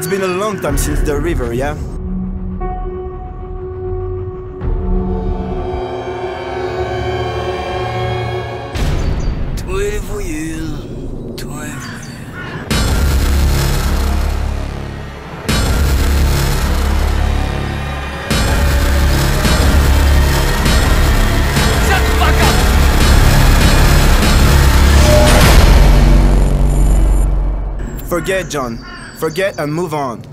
been a long time since the river, yeah? Forget, John. Forget and move on.